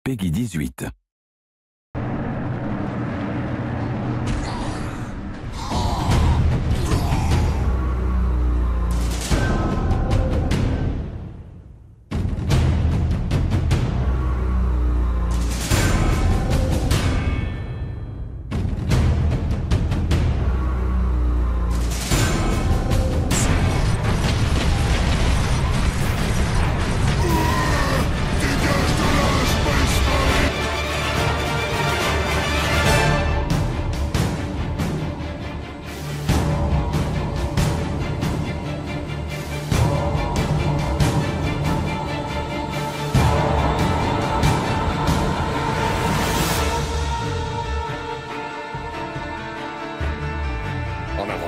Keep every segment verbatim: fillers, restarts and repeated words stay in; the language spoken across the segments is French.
Peggy dix-huit. En avant.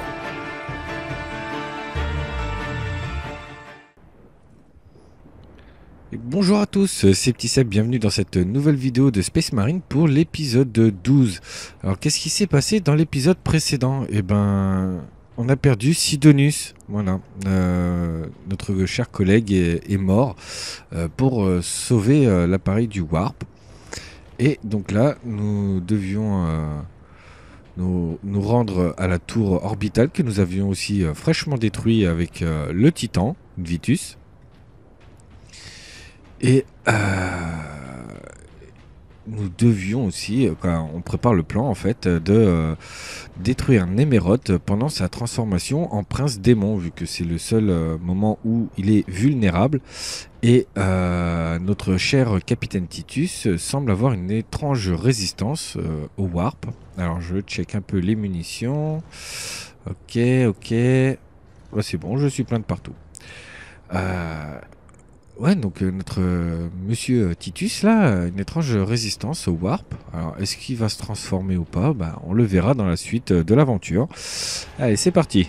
Et bonjour à tous, c'est Petit Seb, bienvenue dans cette nouvelle vidéo de Space Marine pour l'épisode douze. Alors qu'est-ce qui s'est passé dans l'épisode précédent? Eh ben, on a perdu Sidonius, voilà. Euh, notre cher collègue est, est mort euh, pour euh, sauver euh, l'appareil du Warp. Et donc là, nous devions euh, nous, nous rendre à la tour orbitale que nous avions aussi euh, fraîchement détruit avec euh, le Titan, Vitus. Et euh, nous devions aussi, quand on prépare le plan en fait, de euh, détruire Nemeroth pendant sa transformation en prince démon, vu que c'est le seul euh, moment où il est vulnérable. Et euh, notre cher capitaine Titus semble avoir une étrange résistance euh, au warp. Alors je check un peu les munitions. Ok, ok. Ouais, c'est bon, je suis plein de partout. Euh, Ouais, donc euh, notre euh, monsieur Titus, là, a une étrange résistance au warp. Alors, est-ce qu'il va se transformer ou pas? Bah, on le verra dans la suite euh, de l'aventure. Allez, c'est parti.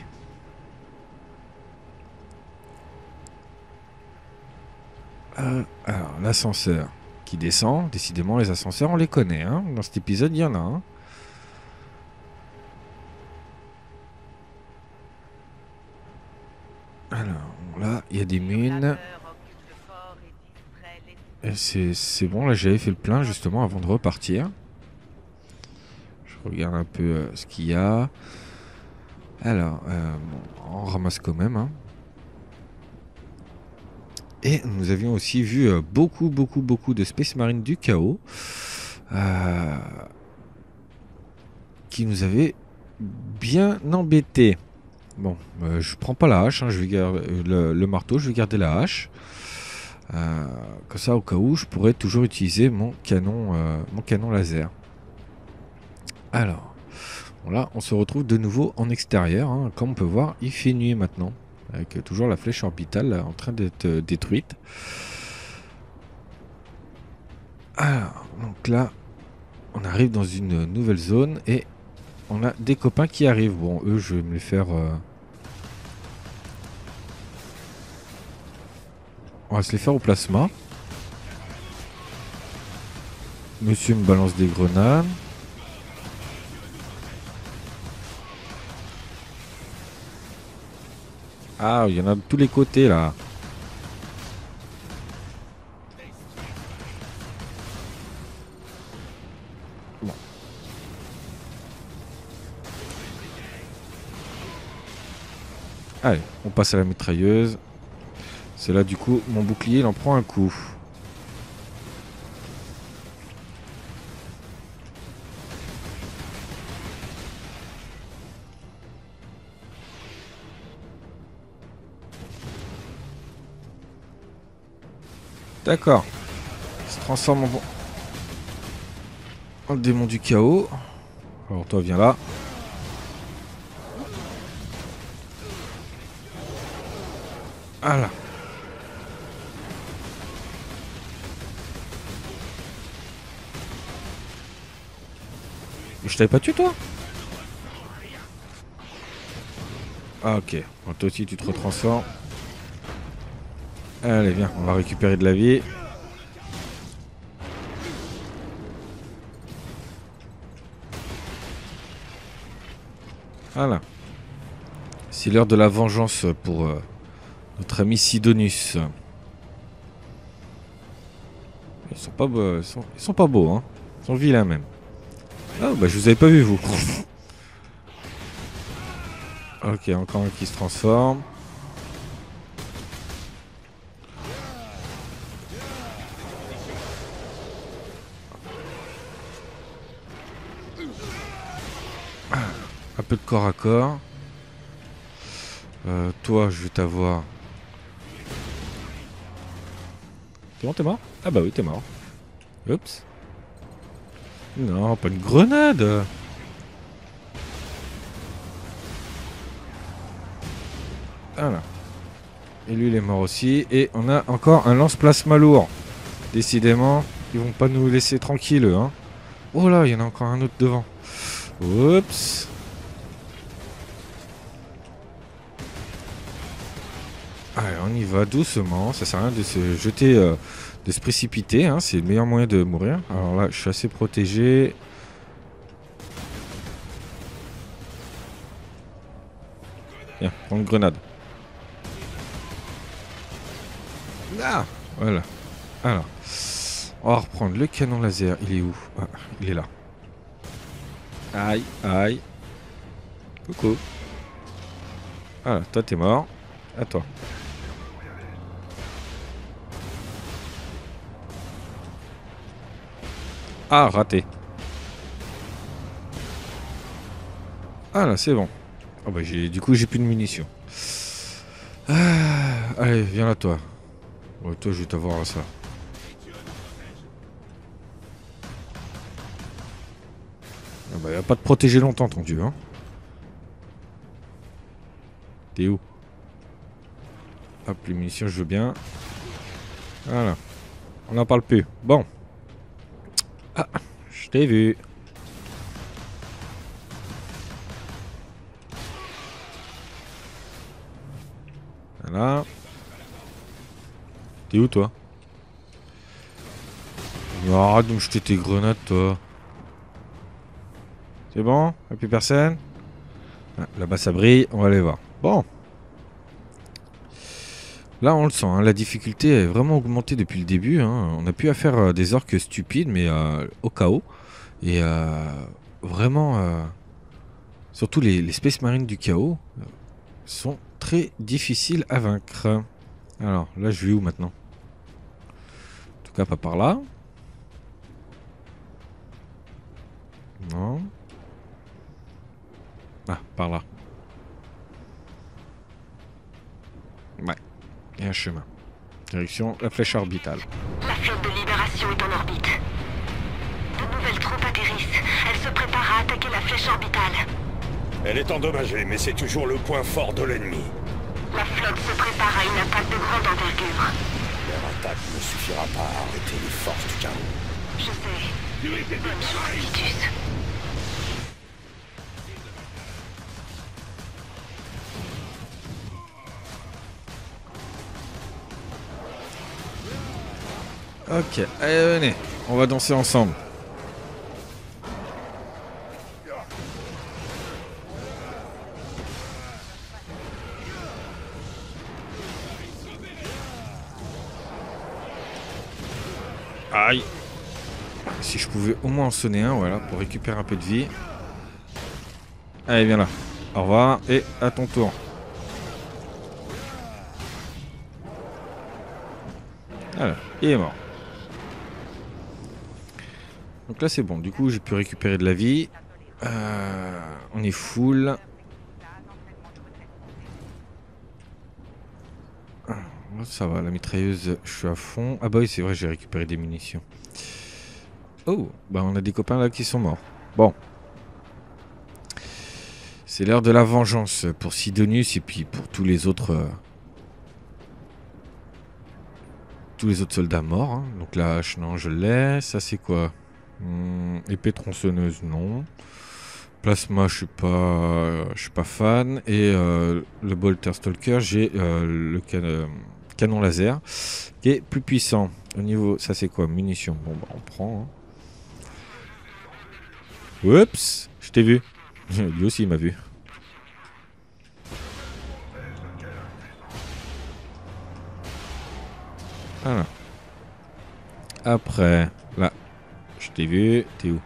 Euh, alors, l'ascenseur qui descend. Décidément, les ascenseurs, on les connaît. Hein. Dans cet épisode, il y en a un. Alors, là, il y a des mines. C'est bon, là j'avais fait le plein justement avant de repartir. Je regarde un peu euh, ce qu'il y a. Alors, euh, bon, on ramasse quand même. Hein. Et nous avions aussi vu euh, beaucoup, beaucoup, beaucoup de Space Marine du chaos. Euh, qui nous avait bien embêtés. Bon, euh, je prends pas la hache, hein, je vais garder le, le marteau, je vais garder la hache. Euh, comme ça, au cas où, je pourrais toujours utiliser mon canon, euh, mon canon laser. Alors, bon là, on se retrouve de nouveau en extérieur. Hein. Comme on peut voir, il fait nuit maintenant, avec euh, toujours la flèche orbitale là, en train d'être euh, détruite. Alors, donc là, on arrive dans une nouvelle zone et on a des copains qui arrivent. Bon, eux, je vais me les faire... Euh... On va se les faire au plasma. Monsieur me balance des grenades. Ah, il y en a de tous les côtés là. Bon. Allez, on passe à la mitrailleuse. C'est là du coup, mon bouclier il en prend un coup. D'accord. Il se transforme en, en démon du chaos. Alors toi viens là. Voilà. Je t'avais pas tué toi? Ah ok. Bon, toi aussi tu te retransformes. Allez viens, on va récupérer de la vie. Voilà. C'est l'heure de la vengeance pour euh, notre ami Sidonius. sont pas beaux, ils sont, ils sont pas beaux, hein. Ils sont vilains même. Ah bah je vous avais pas vu vous. Ok, encore un qui se transforme. Un peu de corps à corps. Euh, toi, je vais t'avoir. T'es bon, t'es mort? Ah bah oui, t'es mort. Oups. Non, pas une grenade. Voilà. Et lui, il est mort aussi. Et on a encore un lance-plasma lourd. Décidément, ils vont pas nous laisser tranquilles, hein. Oh là, il y en a encore un autre devant. Oups. Allez, on y va doucement. Ça sert à rien de se jeter, euh, de se précipiter, hein. C'est le meilleur moyen de mourir. Alors là, je suis assez protégé. Tiens, prends une grenade. Ah, voilà. Alors, on va reprendre le canon laser. Il est où? Ah, il est là. Aïe, aïe. Coucou. Voilà, toi t'es mort. À toi. Ah, raté. Ah là, c'est bon. Oh bah, j'ai, du coup, j'ai plus de munitions. Ah, allez, viens là, toi. Ouais, toi, je vais t'avoir à ça. Ah bah, y a pas de protéger longtemps, ton dieu, hein. T'es où? Hop, les munitions, je veux bien. Voilà. On n'en parle plus. Bon. Ah, je t'ai vu. Voilà. T'es où, toi? Arrête de me jeter tes grenades, toi. C'est bon? Y'a plus personne? Ah, là-bas, ça brille. On va aller voir. Bon. Là, on le sent, hein, la difficulté est vraiment augmentée depuis le début, hein. On a pu affaire euh, des orques stupides, mais euh, au chaos. Et euh, vraiment, euh, surtout les, les Space Marines du chaos euh, sont très difficiles à vaincre. Alors, là, je vais où maintenant? En tout cas, pas par là. Non. Ah, par là. Ouais, il y a un chemin. Direction la flèche orbitale. La flotte de libération est en orbite. De nouvelles troupes atterrissent. Elles se préparent à attaquer la flèche orbitale. Elle est endommagée, mais c'est toujours le point fort de l'ennemi. La flotte se prépare à une attaque de grande envergure. Leur attaque ne suffira pas à arrêter les forces du chaos. Je sais. Bonne chance, Titus. Ok, allez, venez. On va danser ensemble. Aïe. Si je pouvais au moins en sonner un, voilà, pour récupérer un peu de vie. Allez, viens là. Au revoir et à ton tour. Voilà, il est mort. Donc là, c'est bon. Du coup, j'ai pu récupérer de la vie. Euh, on est full. Ça va, la mitrailleuse, je suis à fond. Ah bah oui, c'est vrai, j'ai récupéré des munitions. Oh, bah on a des copains là qui sont morts. Bon. C'est l'heure de la vengeance pour Sidonius et puis pour tous les autres... Euh, tous les autres soldats morts. Hein. Donc la hache, non, je l'ai. Ça, c'est quoi? hum, Épée tronçonneuse, non. Plasma, je suis pas, je suis pas fan. Et euh, le Bolter Stalker, j'ai euh, le can euh, canon laser qui est plus puissant. Au niveau, ça c'est quoi? Munitions. Bon, bah on prend. Hein. Oups, je t'ai vu. Lui aussi il m'a vu. Voilà. après, là, je t'ai vu. T'es où?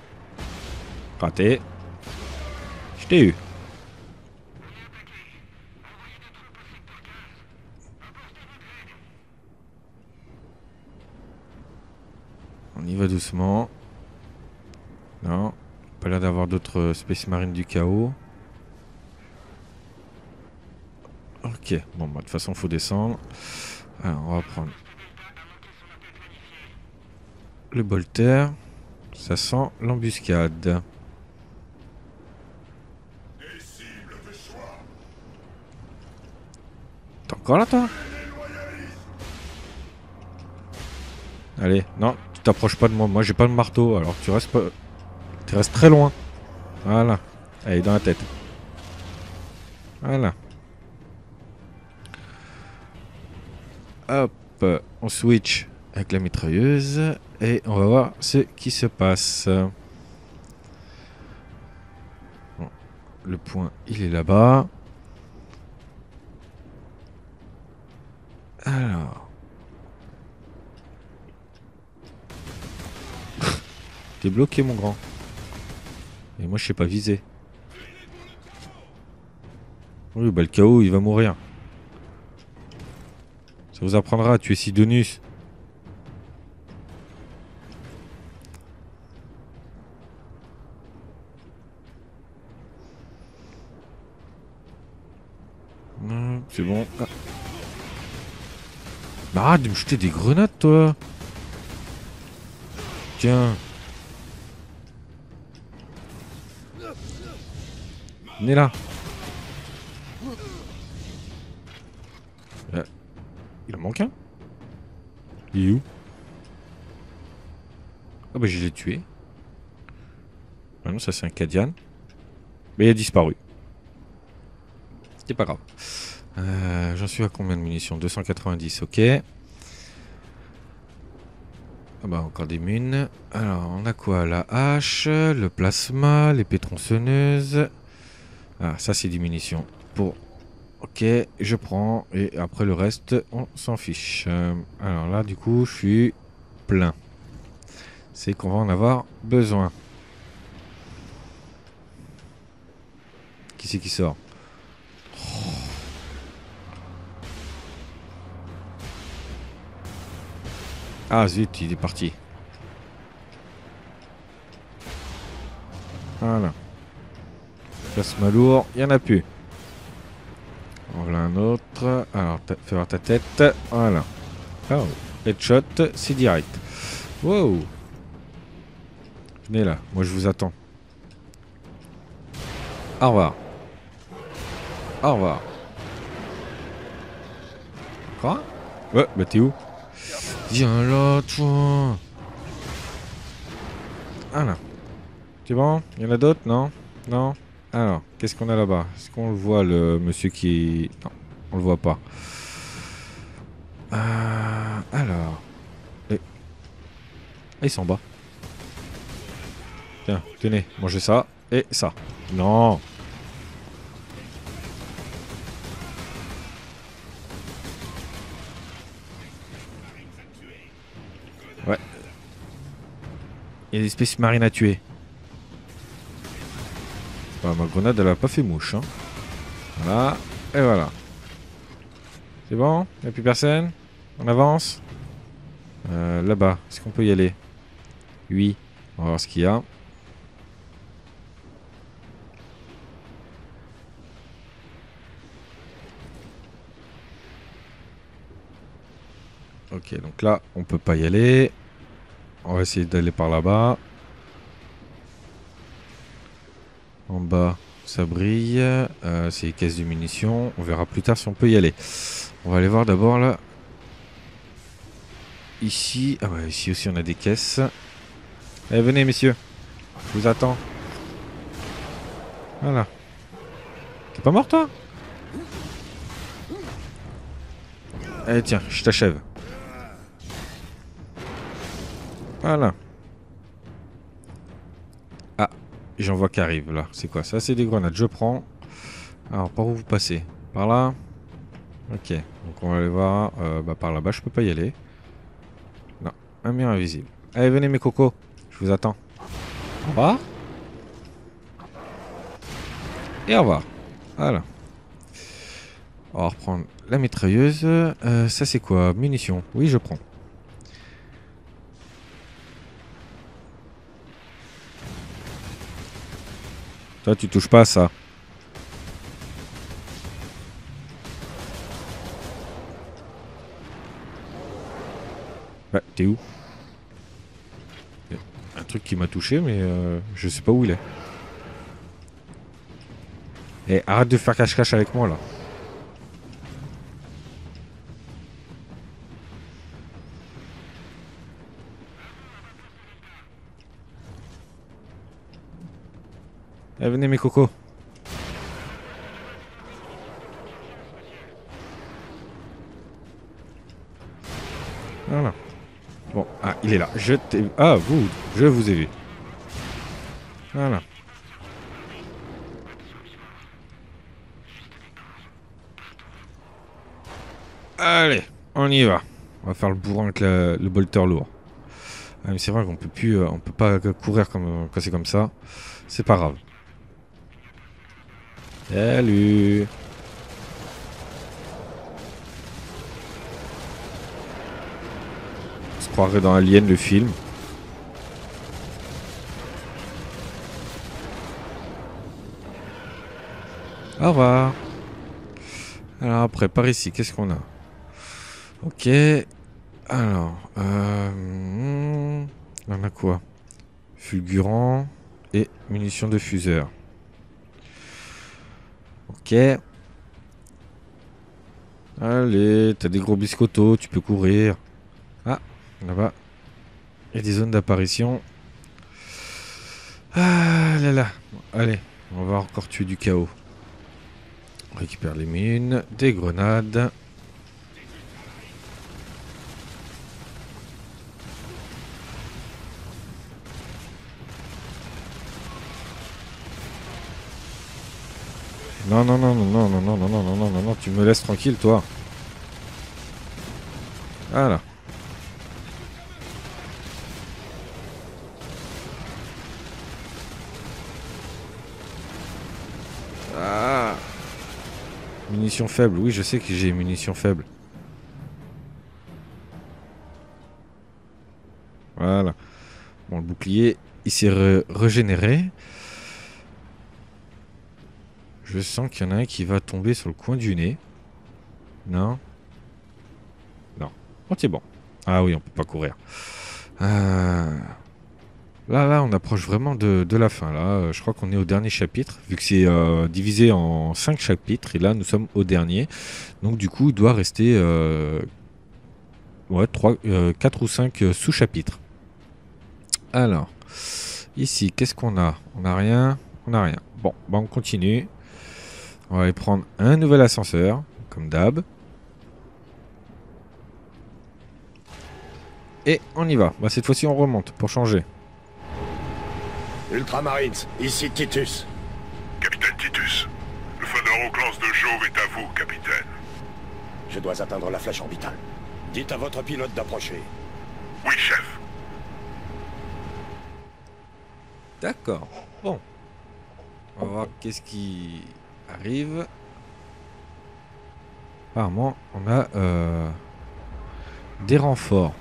Raté. Je t'ai eu. On y va doucement. Non. Pas l'air d'avoir d'autres Space Marines du chaos. Ok. Bon, bah, de toute façon, faut descendre. Alors, on va prendre le bolter. Ça sent l'embuscade. T'es encore là, toi? Allez, non, tu t'approches pas de moi. Moi, j'ai pas le marteau, alors tu restes pas... Tu restes très loin. Voilà. Allez, dans la tête. Voilà. Hop, on switch avec la mitrailleuse et on va voir ce qui se passe. Bon, le point, il est là-bas. Alors. T'es bloqué, mon grand. Et moi, je sais pas viser. Oui, bah le chaos, il va mourir. Ça vous apprendra à tuer Sidonius. C'est bon. Ah. Bah, arrête de me jeter des grenades, toi. Tiens. Venez là. Euh, il en manque un. Il est où? Ah bah je l'ai tué. Ah non, ça c'est un Cadian. Mais il a disparu. C'est pas grave. Euh, J'en suis à combien de munitions? Deux cent quatre-vingt-dix, ok. Ah bah encore des munes. Alors on a quoi? La hache, le plasma, l'épée tronçonneuse. Ah ça c'est des munitions. Pour... Ok, je prends. Et après le reste, on s'en fiche. Euh, alors là du coup je suis plein. C'est qu'on va en avoir besoin. Qui c'est qui sort? Ah zut, il est parti. Voilà. Plasma lourd, il n'y en a plus. On voilà un autre. Alors, fais voir ta tête. Voilà. Oh, headshot, c'est direct. Wow. Venez là, moi je vous attends. Au revoir. Au revoir. Quoi? Ouais, bah t'es où? Viens là, toi. Voilà. C'est bon? Il y en a d'autres? Non? Non? Alors, qu'est-ce qu'on a là-bas? Est-ce qu'on le voit, le monsieur qui... Non, on le voit pas. Euh, alors... Et... Ah, ils sont en bas. Tiens, tenez, mangez ça. Et ça. Non. Ouais. Il y a des espèces marines à tuer. Bah, ma grenade, elle a pas fait mouche. Hein. Voilà. Et voilà. C'est bon? Il n'y a plus personne? On avance? euh, Là-bas. Est-ce qu'on peut y aller? Oui. On va voir ce qu'il y a. Ok, donc là, on peut pas y aller. On va essayer d'aller par là-bas. En bas, ça brille. Euh, c'est les caisses de munitions. On verra plus tard si on peut y aller. On va aller voir d'abord là. Ici. Ah ouais, ici aussi on a des caisses. Allez, venez messieurs. Je vous attends. Voilà. T'es pas mort toi? Allez tiens, je t'achève. Voilà. Ah, j'en vois qui arrive là. C'est quoi ça? C'est des grenades. Je prends. Alors, par où vous passez? Par là? Ok. Donc, on va aller voir. Euh, bah, par là-bas, je peux pas y aller. Non. un mur invisible. Allez, venez mes cocos. Je vous attends. Au revoir. Et au revoir. Voilà. On va reprendre la mitrailleuse. Euh, ça c'est quoi? Munitions. Oui, je prends. Toi, tu touches pas à ça. Bah, t'es où? Un truc qui m'a touché, mais euh, je sais pas où il est. Et arrête de faire cache-cache avec moi là. Eh, venez mes cocos. Voilà. Bon, ah, il est là. Je t'ai... Ah, vous, je vous ai vu. Voilà. Allez, on y va. On va faire le bourrin avec la, le bolter lourd. Ah, mais c'est vrai qu'on peut plus, euh, on peut pas courir comme, quand c'est comme ça. C'est pas grave. Salut. On se croirait dans Alien, le film. Au revoir. Alors après, par ici, qu'est-ce qu'on a? Ok. Alors, euh, on a quoi? Fulgurant et munitions de fuseur. Ok. Allez, t'as des gros biscottos, tu peux courir. Ah, là-bas. Il y a des zones d'apparition. Ah là là. Allez, on va encore tuer du chaos. On récupère les mines, des grenades. Non, non, non, non, non, non, non, non, non, non, non, non, non, tu me laisses tranquille, toi. Voilà. Ah. Munitions faibles, oui, je sais que j'ai munitions faibles. Voilà. Bon, le bouclier, il s'est re régénéré. Je sens qu'il y en a un qui va tomber sur le coin du nez. Non. Non. Oh, c'est bon. Ah oui, on peut pas courir. Euh... Là, là, on approche vraiment de, de la fin. Là, je crois qu'on est au dernier chapitre, vu que c'est euh, divisé en cinq chapitres. Et là, nous sommes au dernier. Donc, du coup, il doit rester euh... ouais, trois, euh, quatre ou cinq sous-chapitres. Alors, ici, qu'est-ce qu'on a? On n'a rien. On n'a rien. Bon, bah, on continue. On va aller prendre un nouvel ascenseur, comme d'hab. Et on y va. Bah, cette fois-ci, on remonte pour changer. Ultramarines, ici Titus. Capitaine Titus, le phare au classe de Jove est à vous, capitaine. Je dois atteindre la flèche orbitale. Dites à votre pilote d'approcher. Oui, chef. D'accord. Bon. On va voir qu'est-ce qui arrive. Apparemment, on a euh, des renforts.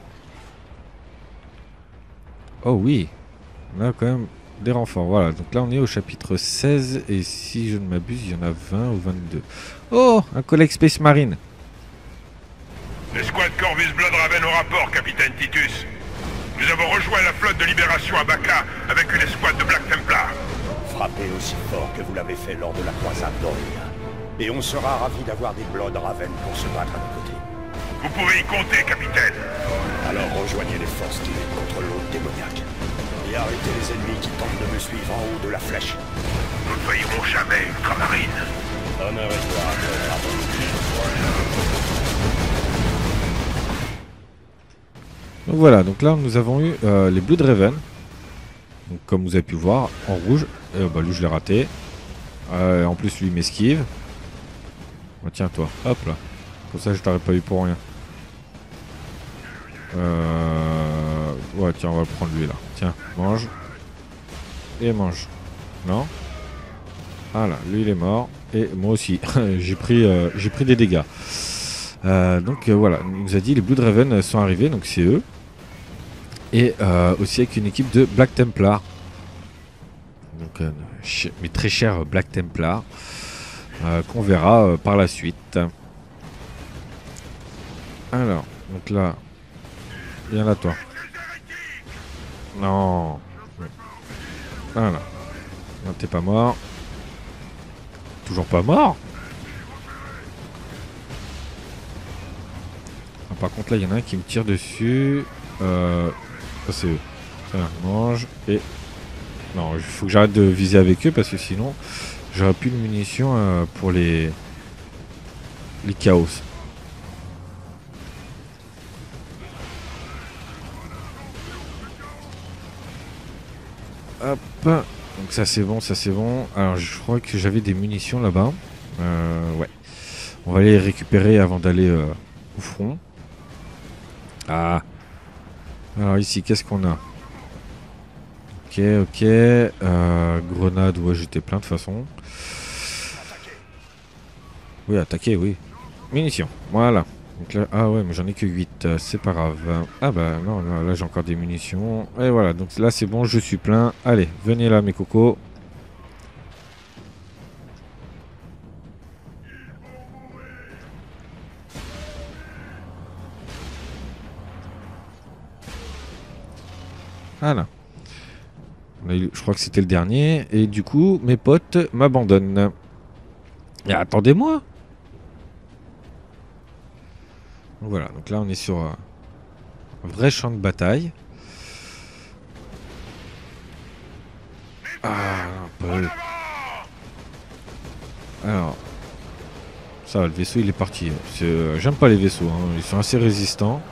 Oh oui. On a quand même des renforts. Voilà. Donc là, on est au chapitre seize. Et si je ne m'abuse, il y en a vingt ou vingt-deux. Oh, un collègue Space Marine. L'escouade Corvus Blood Raven au rapport, capitaine Titus. Nous avons rejoint la flotte de libération à Baka avec une escouade de Black Templar. Frappez aussi fort que vous l'avez fait lors de la croisade d'Orient. Et on sera ravis d'avoir des Blood Raven pour se battre à nos côtés. Vous pouvez y compter, capitaine. Alors rejoignez les forces qui luttent contre l'autre démoniaque. Et arrêtez les ennemis qui tentent de me suivre en haut de la flèche. Nous ne faillirons jamais, Ultramarine. Honneur et gloire, Donc voilà, donc là nous avons eu euh, les Blood Raven. Donc comme vous avez pu voir, en rouge. Euh, bah lui je l'ai raté. Euh, en plus lui m'esquive. Oh, tiens toi, hop là. Comme ça je t'aurais pas eu pour rien. Euh... Ouais, tiens, on va le prendre lui là. Tiens, mange. Et mange. Non? Voilà, lui il est mort. Et moi aussi. j'ai pris, euh, j'ai pris des dégâts. Euh, donc euh, voilà, il nous a dit les Bloodraven sont arrivés, donc c'est eux. Et euh, aussi avec une équipe de Black Templar. Donc, euh, mes très chers Black Templar. Euh, qu'on verra euh, par la suite. Alors, donc là, viens là toi. Non. Voilà. Non, t'es pas mort. Toujours pas mort. Ah, par contre là, il y en a un qui me tire dessus. Euh, ça c'est eux. Tiens, mange et... Non, il faut que j'arrête de viser avec eux parce que sinon, j'aurais plus de munitions euh, pour les... les chaos. Hop. Donc ça c'est bon, ça c'est bon. Alors je crois que j'avais des munitions là-bas. Euh, ouais. On va aller les récupérer avant d'aller euh, au front. Ah. Alors ici, qu'est-ce qu'on a? Ok, ok. Euh, grenade, ouais, j'étais plein de toute façon. Oui, attaquer, oui. Munitions, voilà. Donc là, ah ouais, mais j'en ai que huit, euh, c'est pas grave. Ah bah non, là, là j'ai encore des munitions. Et voilà, donc là c'est bon, je suis plein. Allez, venez là mes cocos. Voilà. Je crois que c'était le dernier. Et du coup, mes potes m'abandonnent. Et attendez-moi. Voilà, donc là on est sur un vrai champ de bataille. Ah, un peu. Alors, ça va, le vaisseau il est parti. Euh, J'aime pas les vaisseaux, hein. Ils sont assez résistants.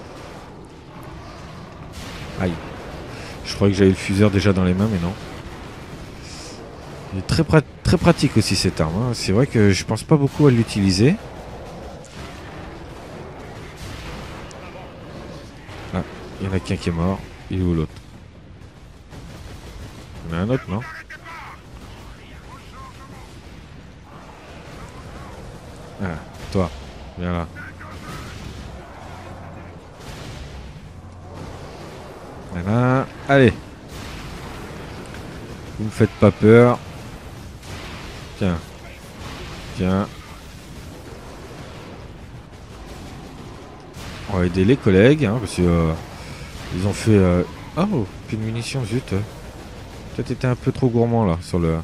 Aïe. Je croyais que j'avais le fuseur déjà dans les mains, mais non. Il est très, pra très pratique aussi cette arme, hein. C'est vrai que je pense pas beaucoup à l'utiliser. Ah, il y en a qu'un qui est mort. Il est où l'autre? Il y en a un autre, non? Ah, toi, viens là. Voilà, allez. Vous me faites pas peur. Tiens. Tiens. On va aider les collègues, hein, parce que euh, ils ont fait... Euh... Oh, plus de munitions, zut. Toi, t'étais un peu trop gourmand, là, sur le...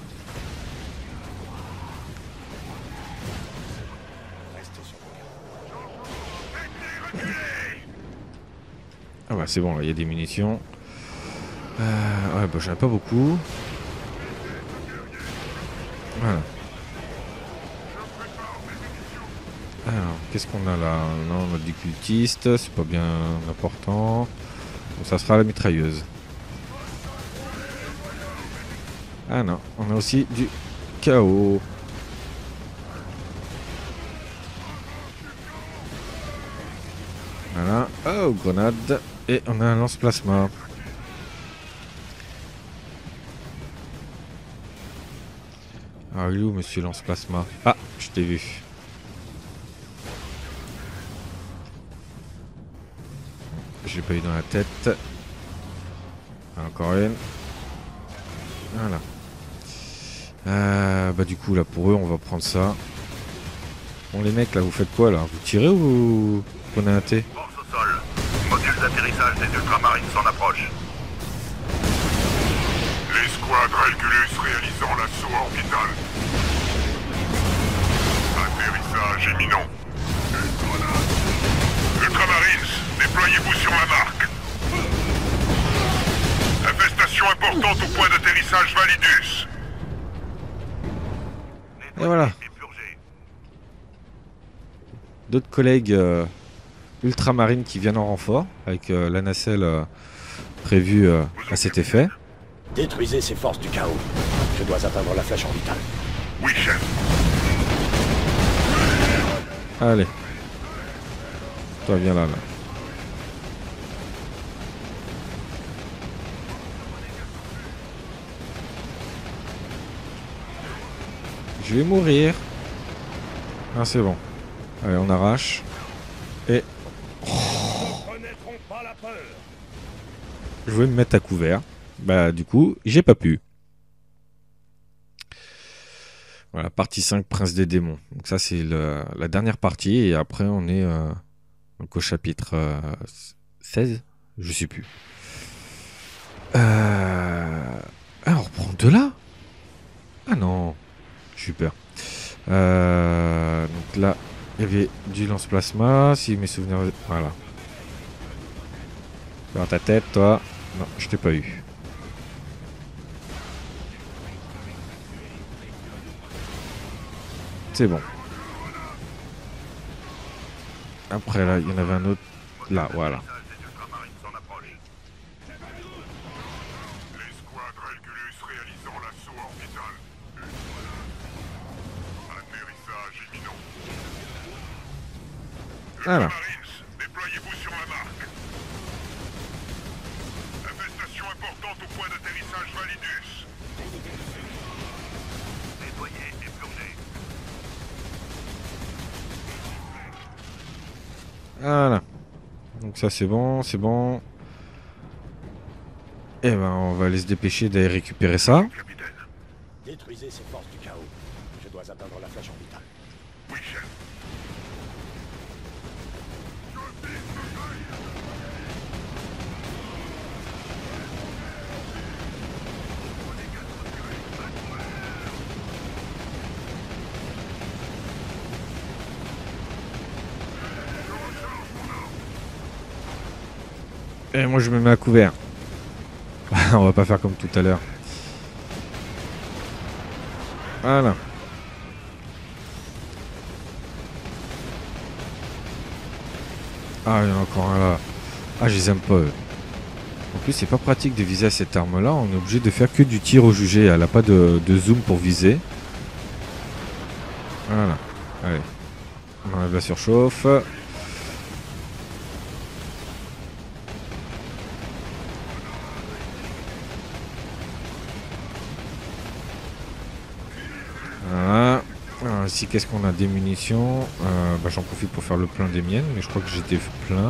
Ah bah c'est bon, là, il y a des munitions. Euh, ouais, bah j'en ai pas beaucoup. Voilà. Alors, qu'est-ce qu'on a là? Non, on a des cultistes, c'est pas bien important. Bon, ça sera la mitrailleuse. Ah non, on a aussi du chaos. Voilà. Oh, grenade. Et on a un lance-plasma. Ah, il est où, monsieur lance-plasma? Ah, je t'ai vu. J'ai pas eu dans la tête. Encore une. Voilà. Euh, bah du coup, là, pour eux, on va prendre ça. Bon, les mecs, là, vous faites quoi, là? Vous tirez ou vous prenez un thé? Force au sol. Module d'atterrissage des ultramarines s'en approche. L'escouade Regulus réalisant l'assaut orbital. Atterrissage imminent. Ultramarines, déployez-vous sur ma marque. Infestation importante au point d'atterrissage Validus. Et voilà. D'autres collègues euh, ultramarines qui viennent en renfort avec euh, la nacelle euh, prévue euh, à cet effet. Détruisez ces forces du chaos. Je dois atteindre la flèche orbitale. Oui, chef. Allez. Toi, viens là, là. Je vais mourir. Ah, c'est bon. Allez, on arrache. Et... Je voulais me mettre à couvert. Bah, du coup, j'ai pas pu. Voilà, partie cinq, Prince des démons. Donc ça, c'est la dernière partie. Et après, on est euh, donc au chapitre euh, seize. Je sais plus. Euh... Ah, on reprend de là? Ah non. J'ai eu peur. Euh... Donc là, il y avait du lance-plasma. Si mes souvenirs... Voilà. Dans ta tête, toi. Non, je t'ai pas eu. C'est bon. Après là, il y en avait un autre. Là, voilà. L'escouade Regulus réalisant l'assaut orbital. Atterrissage imminent. Voilà. Marines, déployez-vous sur la marque. Infestation importante au point d'atterrissage Validus. Déployez et plongez. Voilà. Donc ça c'est bon, c'est bon. Et ben on va aller se dépêcher d'aller récupérer ça. Capitaine. Détruisez ces forces du chaos. Je dois atteindre la flèche orbitale. Oui, chef. Et moi je me mets à couvert. On va pas faire comme tout à l'heure. Voilà. Ah, il y en a encore un là. Ah, je les aime pas eux. En plus, c'est pas pratique de viser à cette arme là. On est obligé de faire que du tir au jugé. Elle a pas de, de zoom pour viser. Voilà. Allez. On enlève la surchauffe. Voilà. Alors ici, qu'est-ce qu'on a? Des munitions. Euh, bah, j'en profite pour faire le plein des miennes, mais je crois que j'étais plein.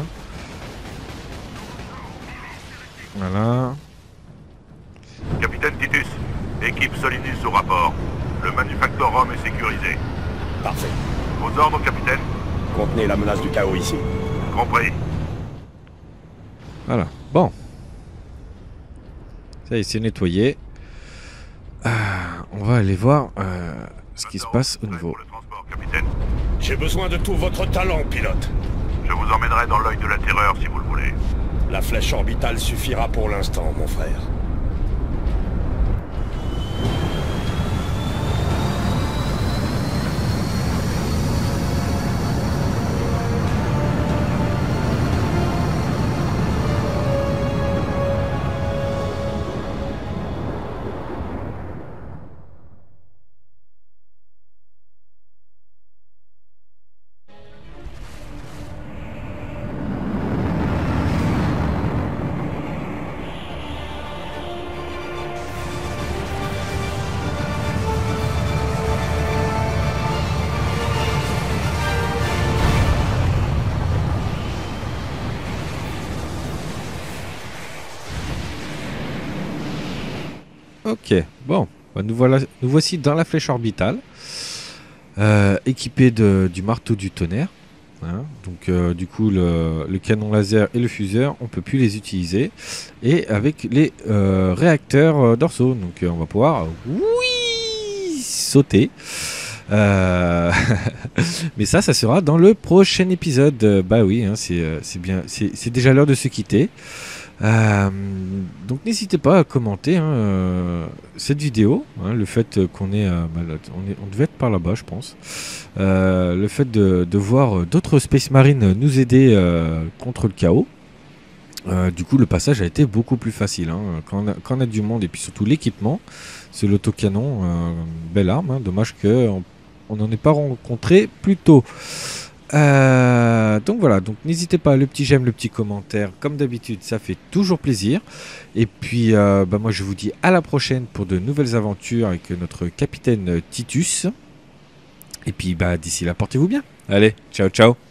Voilà. Capitaine Titus, équipe Solidus au rapport. Le Manufactorum est sécurisé. Parfait. Vos ordres, capitaine? Contenez la menace du chaos ici. Compris. Voilà. Bon. Ça y est, c'est nettoyé. Ah, on va aller voir euh, ce qui se passe au niveau. Pour le transport, capitaine. J'ai besoin de tout votre talent, pilote. Je vous emmènerai dans l'œil de la terreur si vous le voulez. La flèche orbitale suffira pour l'instant, mon frère. Ok, bon, bah nous, voilà, nous voici dans la flèche orbitale, euh, équipé de, du marteau du tonnerre. Hein, donc euh, du coup le, le canon laser et le fuseur, on peut plus les utiliser. Et avec les euh, réacteurs euh, dorsaux, donc euh, on va pouvoir euh, oui, sauter. Euh... Mais ça, ça sera dans le prochain épisode. Euh, bah oui, hein, c'est euh, c'est bien, c'est déjà l'heure de se quitter. Euh, donc n'hésitez pas à commenter hein, euh, cette vidéo, hein, le fait qu'on est, euh, bah, on est, on devait être par là-bas, je pense. Euh, le fait de, de voir d'autres Space Marines nous aider euh, contre le chaos. Euh, du coup, le passage a été beaucoup plus facile hein, quand, on a, quand on a du monde et puis surtout l'équipement. C'est l'autocanon, euh, belle arme. Hein, dommage qu'on on n'en ait pas rencontré plus tôt. Euh, donc voilà, donc n'hésitez pas, le petit j'aime, le petit commentaire, comme d'habitude, ça fait toujours plaisir. Et puis, euh, bah moi je vous dis à la prochaine pour de nouvelles aventures avec notre capitaine Titus. Et puis bah d'ici là, portez-vous bien. Allez, ciao ciao.